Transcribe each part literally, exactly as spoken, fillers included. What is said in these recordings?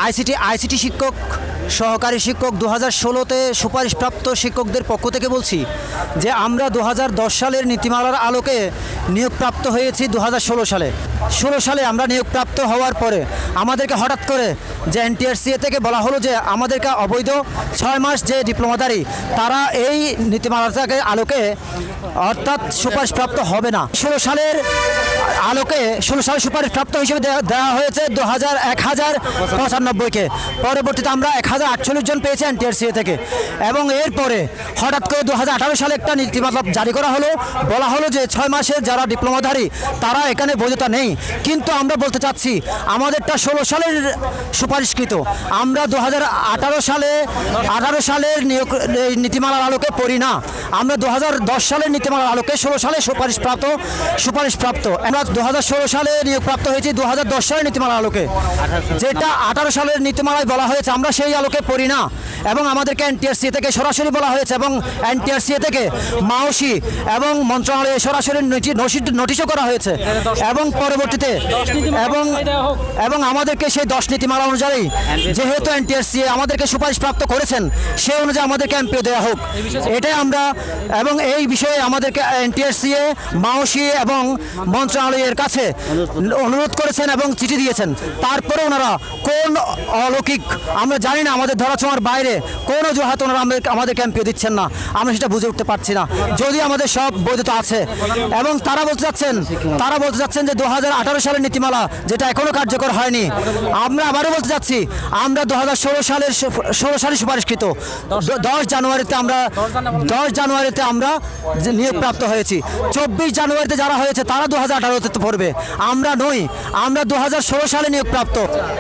ICT ICT শিক্ষক সহকারী শিক্ষক দু হাজার ষোলোতে সুপারিশপ্রাপ্ত শিক্ষকদের পক্ষ থেকে বলছি যে আমরা দু হাজার দশ সালের নীতিমালার আলোকে নিয়োগপ্রাপ্ত হয়েছি দু হাজার ষোলো সালে ষোলো সালে আমরা নিয়োগপ্রাপ্ত হওয়ার পরে আমাদেরকে হঠাৎ করে যে এনটিআরসিএ থেকে বলা হলো যে আমাদেরকে অবৈধ ছয় মাস যে ডিপ্লোমাধারী তারা এই নীতিমালাটাকে আলোকে অর্থাৎ সুপারিশপ্রাপ্ত হবে না। ষোলো সালের আলোকে ষোলো সালের সুপারিশপ্রাপ্ত হিসেবে দেওয়া হয়েছে দু হাজার এক হাজার পঁচানব্বইকে। পরবর্তীতে আমরা এক হাজার আটচল্লিশ জন পেয়েছি এনটিআরসিএ থেকে এবং এরপরে হঠাৎ করে দু হাজার আঠারো সালে একটা নীতিমালা জারি করা হলো, বলা হলো যে ছয় মাসের যারা ডিপ্লোমাধারী তারা এখানে বৈধতা নেই। কিন্তু আমরা বলতে চাচ্ছি আমাদেরটা ষোলো সালের সুপারিশকৃত, আমরা দু হাজার আঠারো সালে আঠারো সালের নিয়োগ নীতিমালার আলোকে পড়ি না, আমরা দু হাজার দশ সালের নীতিমালার আলোকে ষোলো সালে সুপারিশপ্রাপ্ত সুপারিশপ্রাপ্ত আমরা দু হাজার ষোলো সালে নিয়োগপ্রাপ্ত হয়েছি দু হাজার দশ সালের নীতিমালার আলোকে, যেটা আঠারো সালের নীতিমালায় বলা হয়েছে আমরা সেই আলোকে পড়ি না এবং আমাদেরকে এনটিআরসিএ থেকে সরাসরি বলা হয়েছে এবং এনটিআরসিএ থেকে মাওসি এবং মন্ত্রণালয়ে সরাসরি নোটিশও করা হয়েছে এবং পরবর্তীতে এবং এবং আমাদেরকে সেই দশ নীতিমালা অনুযায়ী যেহেতু এনটিআরসিএ আমাদেরকে সুপারিশপ্রাপ্ত করেছেন সেই অনুযায়ী আমাদেরকে এমপিও দেওয়া হোক, এটাই আমরা এবং এই বিষয়ে আমাদেরকে এনটিআরসিএ মাওসি এবং মন্ত্রণালয়ের কাছে অনুরোধ করেছেন এবং চিঠি দিয়েছেন। তারপরে ওনারা কোন অলৌকিক আমরা জানি না, আমাদের ধরাছোঁয়ার বাইরে কোন অজুহাত ওনারা আমাদেরকে এমপিও দিচ্ছেন না, আমরা সেটা বুঝে উঠতে পারছি না। যদি আমাদের সব বৈধতা আছে এবং তারা বলতে চাচ্ছেন তারা বলতে চাচ্ছেন যে দু হাজার আঠারো সালের নীতিমালা যেটা এখনো কার্যকর হয়নি, আমরা আবারও বলতে চাচ্ছি আমরা দু হাজার ষোলো সালের ষোলো সালে সুপারিশকৃত দশ জানুয়ারিতে আমরা দশ জানুয়ারিতে আমরা নিয়োগপ্রাপ্ত হয়েছি। চব্বিশ জানুয়ারিতে যারা হয়েছে তারা দু হাজার আঠারোতে পড়বে, আমরা নই, আমরা দু হাজার ষোলো সালে নিয়োগপ্রাপ্ত।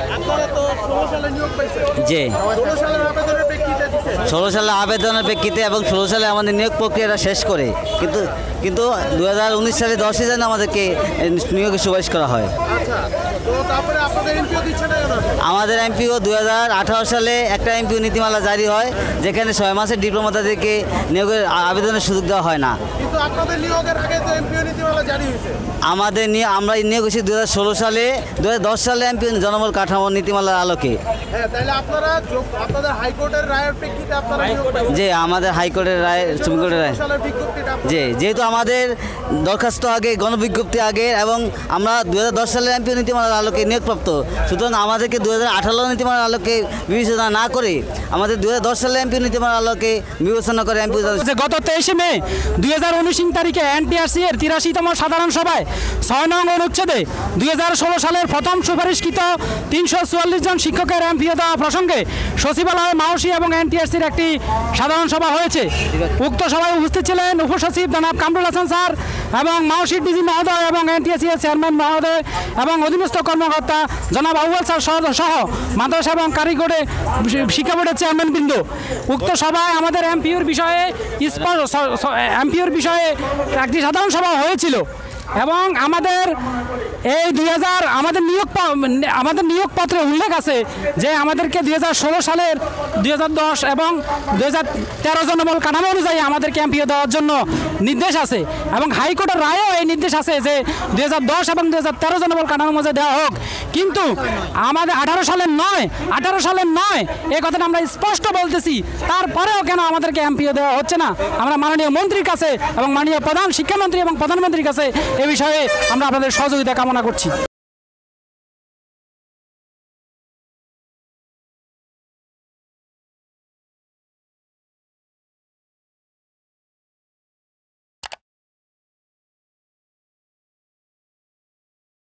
জি ষোলো সালে আবেদনের প্রেক্ষিতে এবং ষোলো সালে আমাদের নিয়োগ প্রক্রিয়াটা শেষ করে কিন্তু কিন্তু দু হাজার উনিশ সালে দশই জানুয়ারি আমাদেরকে নিয়োগের সুপারিশ করা হয়। আমাদের এমপিও দু হাজার আঠারো সালে একটা এমপিও নীতিমালা জারি হয় যেখানে ছয় মাসের ডিপ্লোমাতাদেরকে নিয়োগের আবেদনের সুযোগ দেওয়া হয় না। আমাদের নিয়ে আমরা নিয়োগ হয়েছি দু হাজার ষোলো সালে দু হাজার দশ সালে এমপিও জনবল কাঠামো নীতিমালার আলোকে। যে আমাদের হাইকোর্টের রায় সুপ্রিম কোর্টের রায় যে যেহেতু আমাদের দরখাস্ত আগে গণবিজ্ঞপ্তি আগে এবং আমরা দু হাজার দশ সালের এমপিও নীতিমালার আলোকে নিয়োগপ্রাপ্ত, সুতরাং আমাদেরকে দু হাজার আঠারো নীতিমালার আলোকে বিবেচনা না করে আমাদের দু হাজার দশ সালের এমপিও নীতিমালার আলোকে বিবেচনা করে এমপিও। গত তেইশে মে দুই হাজার উনিশ তারিখে এনটিআরসি এর তিরাশিতম সাধারণ সভায় ছয় নং অনুচ্ছেদে দুই হাজার ষোলো সালের প্রথম সুপারিশকৃত তিনশো চুয়াল্লিশ জন শিক্ষকের এমপিও দেওয়া প্রসঙ্গে সচিবালয় মাওসি এবং এনটিআরসির একটি সাধারণ সভা হয়েছে। উক্ত সভায় উপস্থিত ছিলেন উপসচিব জনাব কামরুল হাসান স্যার এবং মাওসির ডিজি মহোদয় এবং এনটিআরসি এর চেয়ারম্যান মহোদয় এবং অধীনস্থ কর্মকর্তা জনাব আউয়াল স্যার সহ মাদ্রাসা এবং কারিগরি শিক্ষা বোর্ডের চেয়ারম্যান বৃন্দ। উক্ত সভায় আমাদের এমপিওর বিষয়ে এমপিওর বিষয়ে একটি সাধারণ সভা হয়েছিল এবং আমাদের এই দুই হাজার আমাদের নিয়োগ আমাদের নিয়োগপত্রে উল্লেখ আছে যে আমাদেরকে দুই হাজার ষোলো সালের দুই হাজার দশ এবং দুই হাজার তেরো জনবল কাঠামো অনুযায়ী আমাদেরকে এমপিও দেওয়ার জন্য নির্দেশ আছে এবং হাইকোর্টের রায়েও এই নির্দেশ আছে যে দুই হাজার দশ এবং দুই হাজার তেরো জনবল কাঠামো অনুযায়ী দেওয়া হোক, কিন্তু আমাদের আঠারো সালের নয় আঠারো সালের নয় এই কথাটা আমরা স্পষ্ট বলতেছি, তারপরেও কেন আমাদেরকে এমপিও দেওয়া হচ্ছে না? আমরা মাননীয় মন্ত্রীর কাছে এবং মাননীয় প্রধান শিক্ষামন্ত্রী এবং প্রধানমন্ত্রীর কাছে এ বিষয়ে আমরা আপনাদের সহযোগিতা কামনা করছি।